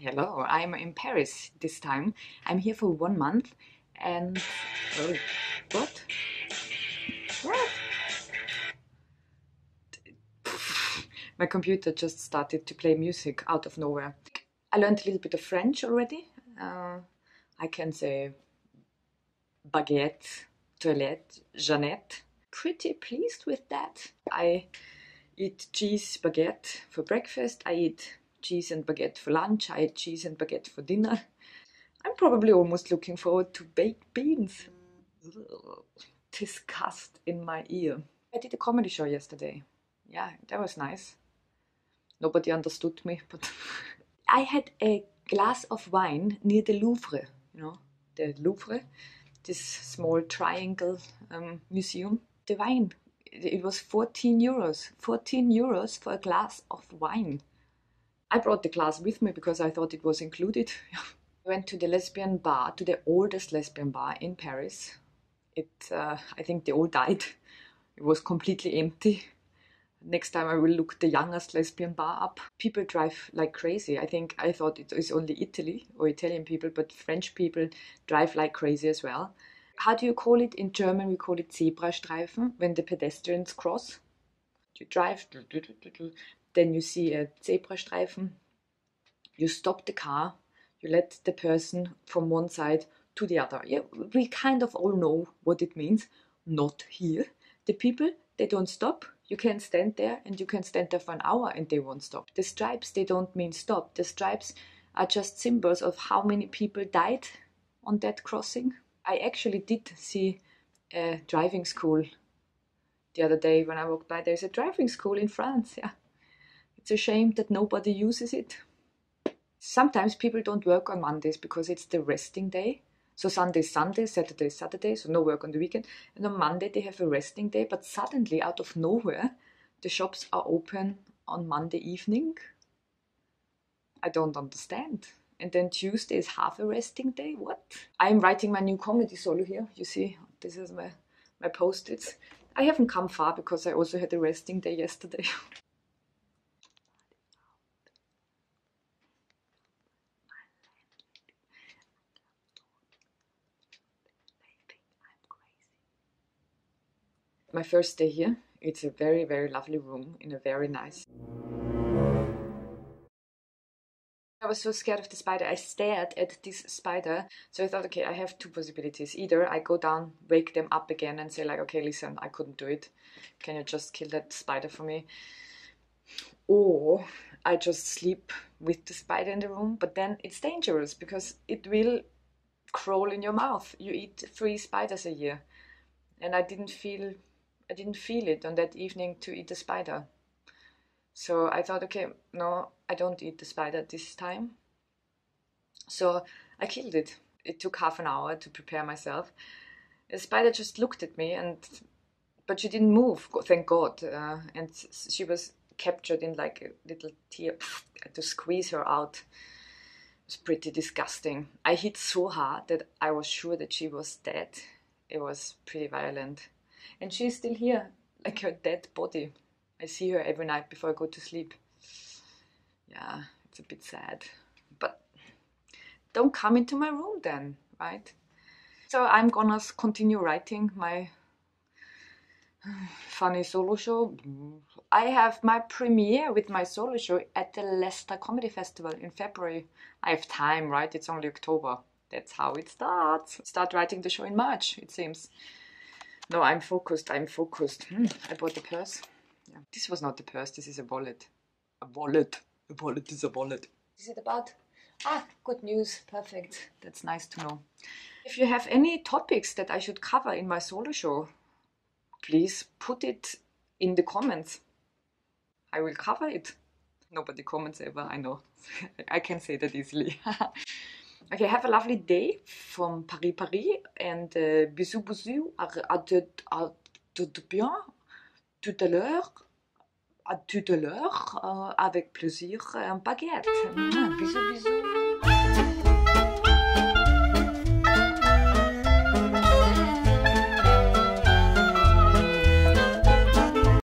Hello, I'm in Paris this time. I'm here for 1 month and... Oh, what? What? My computer just started to play music out of nowhere. I learned a little bit of French already. I can say baguette, toilette, Jeannette. Pretty pleased with that. I eat cheese baguette for breakfast. I eat cheese and baguette for lunch. I eat cheese and baguette for dinner. I'm probably almost looking forward to baked beans. Ugh, disgust in my ear. I did a comedy show yesterday. Yeah, that was nice. Nobody understood me, but I had a glass of wine near the Louvre, the Louvre, this small triangle museum. The wine, it was 14 euros. 14 euros for a glass of wine. I brought the glass with me because I thought it was included. I went to the lesbian bar, to the oldest lesbian bar in Paris. I think they all died. It was completely empty. Next time I will look the youngest lesbian bar up. People drive like crazy. I thought it was only Italy or Italian people, but French people drive like crazy as well. How do you call it? In German we call it Zebrastreifen, when the pedestrians cross. You drive, then you see a Zebrastreifen. You stop the car, you let the person from one side to the other. Yeah, we kind of all know what it means. Not here. The people, they don't stop. You can stand there and you can stand there for an hour and they won't stop. The stripes, they don't mean stop. The stripes are just symbols of how many people died on that crossing. I actually did see a driving school the other day when I walked by. There's a driving school in France, yeah. It's a shame that nobody uses it. Sometimes people don't work on Mondays because it's the resting day. So Sunday is Sunday, Saturday is Saturday, so no work on the weekend. And on Monday they have a resting day, but suddenly, out of nowhere, the shops are open on Monday evening. I don't understand. And then Tuesday is half a resting day? What? I'm writing my new comedy solo here. You see, this is my post-its. I haven't come far because I also had a resting day yesterday. My first day here. It's a very, very lovely room in a very nice... I was so scared of the spider. I stared at this spider. So I thought, okay, I have two possibilities. Either I go down, wake them up again and say like, okay, listen, I couldn't do it. Can you just kill that spider for me? Or I just sleep with the spider in the room. But then it's dangerous because it will crawl in your mouth. You eat 3 spiders a year. And I didn't feel it on that evening to eat the spider. So I thought, okay, no, I don't eat the spider this time. So I killed it. It took half an hour to prepare myself. The spider just looked at me, but she didn't move, thank God. And she was captured in like a little tear. I had to squeeze her out. It was pretty disgusting. I hit so hard that I was sure that she was dead. It was pretty violent. And she's still here, like her dead body. I see her every night before I go to sleep. Yeah, it's a bit sad. But don't come into my room then, right? So I'm gonna continue writing my funny solo show. I have my premiere with my solo show at the Leicester Comedy Festival in February. I have time, right? It's only October. That's how it starts. Start writing the show in March, it seems. No, I'm focused. I bought the purse. Yeah. This was not the purse, this is a wallet. A wallet. A wallet is a wallet. Is it about? Good news. Perfect. That's nice to know. If you have any topics that I should cover in my solo show, please put it in the comments. I will cover it. Nobody comments ever, I know. I can say that easily. Okay, have a lovely day from Paris, and bisous, bisous, bien, tout à l'heure, avec plaisir, un baguette. Bisous, bisous.